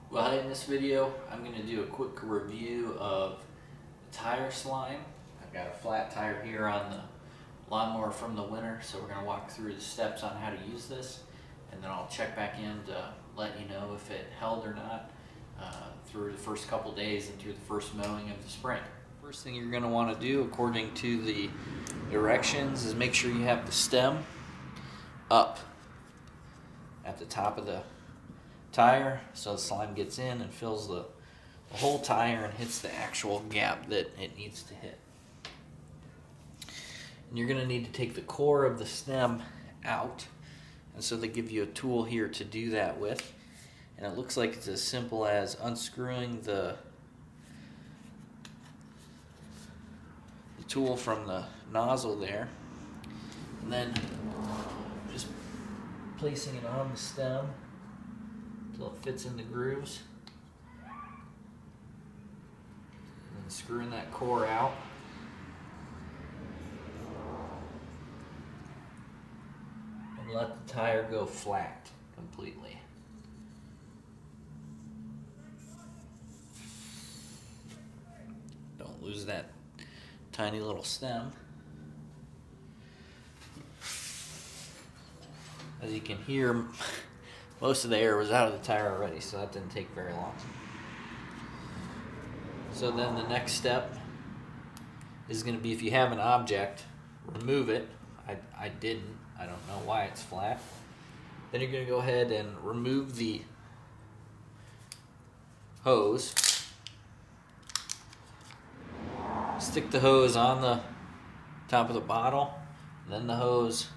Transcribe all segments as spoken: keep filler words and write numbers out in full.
Well, in this video, I'm going to do a quick review of the tire slime. I've got a flat tire here on the lawnmower from the winter, so we're going to walk through the steps on how to use this, and then I'll check back in to let you know if it held or not uh, through the first couple days and through the first mowing of the spring. First thing you're going to want to do, according to the directions, is make sure you have the stem up at the top of the tire so the slime gets in and fills the, the whole tire and hits the actual gap that it needs to hit. And you're going to need to take the core of the stem out, and so they give you a tool here to do that with, and it looks like it's as simple as unscrewing the, the tool from the nozzle there, and then just placing it on the stem until it fits in the grooves, and then screwing that core out. And let the tire go flat completely. Don't lose that tiny little stem. As you can hear, most of the air was out of the tire already, so that didn't take very long. So then the next step is going to be, if you have an object, remove it. I, I didn't. I don't know why it's flat. Then you're going to go ahead and remove the hose. Stick the hose on the top of the bottle, and then the hose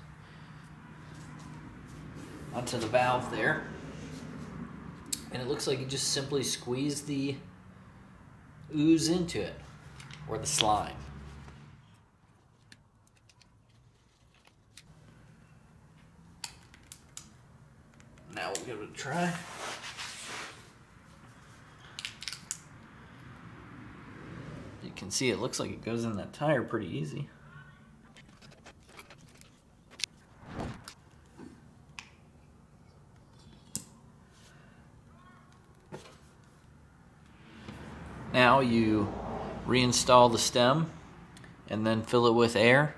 onto the valve there, and it looks like you just simply squeeze the ooze into it, or the slime. Now we'll give it a try. You can see it looks like it goes in that tire pretty easy. Now you reinstall the stem and then fill it with air.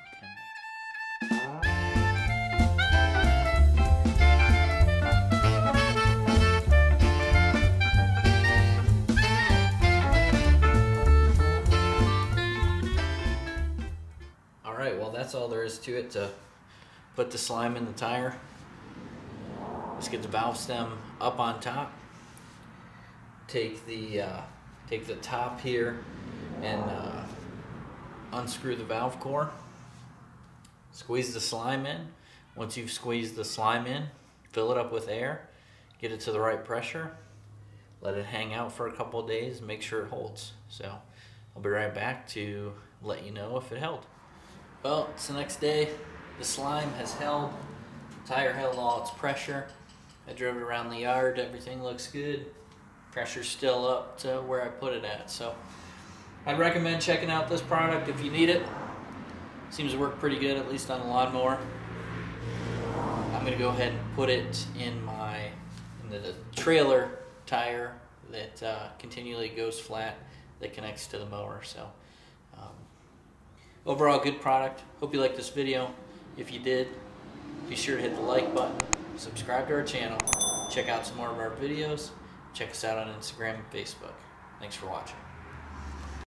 Alright, well that's all there is to it to put the slime in the tire. Just get the valve stem up on top. Take the uh, Take the top here and uh, unscrew the valve core. Squeeze the slime in. Once you've squeezed the slime in, fill it up with air. Get it to the right pressure. Let it hang out for a couple of days. Make sure it holds. So I'll be right back to let you know if it held. Well, it's the next day. The slime has held. The tire held all its pressure. I drove it around the yard. Everything looks good. Pressure's still up to where I put it at. So I'd recommend checking out this product if you need it. Seems to work pretty good, at least on a lawnmower. I'm gonna go ahead and put it in my in the trailer tire that uh, continually goes flat, that connects to the mower. So um, overall, good product. Hope you liked this video. If you did, be sure to hit the like button, subscribe to our channel, check out some more of our videos. Check us out on Instagram and Facebook. Thanks for watching.